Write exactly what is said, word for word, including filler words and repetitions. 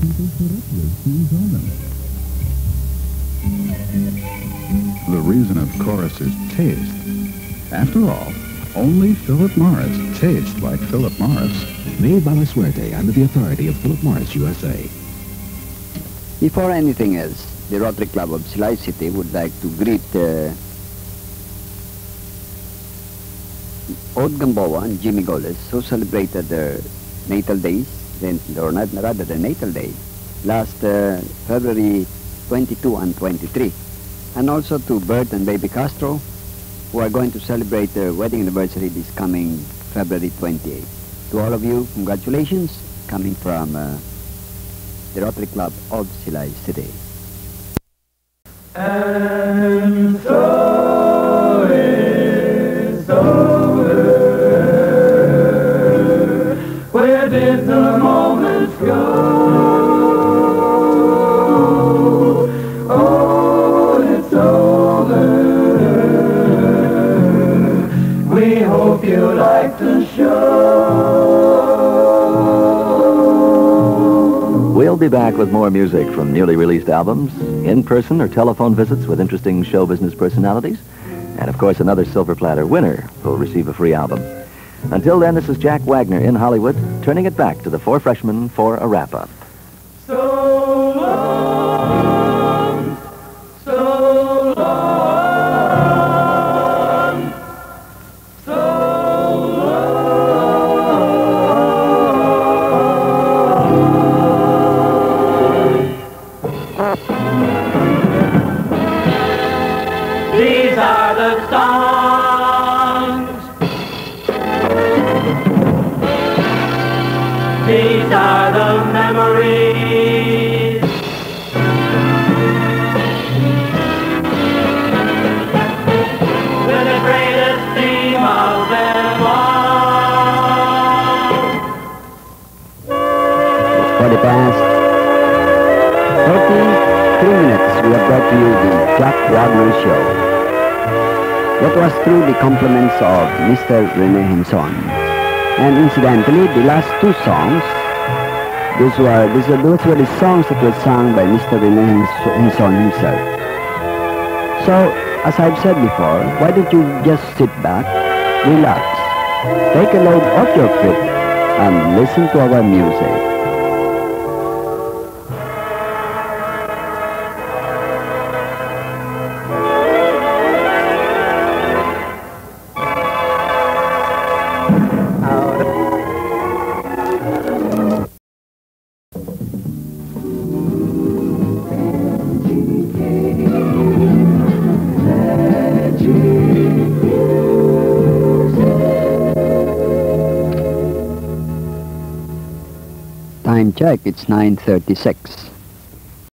people put up with being on them. The reason, of course, is taste. After all, only Phillip Morris tastes like Phillip Morris. Made by La Suerte under the authority of Phillip Morris, U S A. Before anything else, the Rotary Club of Silay City would like to greet uh, Ode Gamboa and Jimmy Goles, who celebrated their natal days, then, or not, rather their natal day, last uh, February twenty-second and twenty-third. And also to Bert and Baby Castro, who are going to celebrate their wedding anniversary this coming February twenty-eighth. To all of you, congratulations, coming from uh, the Rotary Club of Silay City. And so it's over. Where did the moments go? Oh, it's over. We hope you like the show. We'll be back with more music from newly released albums, in-person or telephone visits with interesting show business personalities, and of course another Silver Platter winner who'll receive a free album. Until then, this is Jack Wagner in Hollywood, turning it back to the four freshmen for a wrap-up. So long, so long, so long. These are the songs. These are the memories. We're the greatest theme of them all. For the past thirty-three minutes, we have brought to you the Jack Wagner Show. That was through the compliments of Mister Rene Henson. And incidentally, the last two songs, those were, those were, those were the songs that were sung by Mister Rene Henson himself. So, as I've said before, why don't you just sit back, relax, take a load off your feet, and listen to our music. Time check, it's nine thirty-six.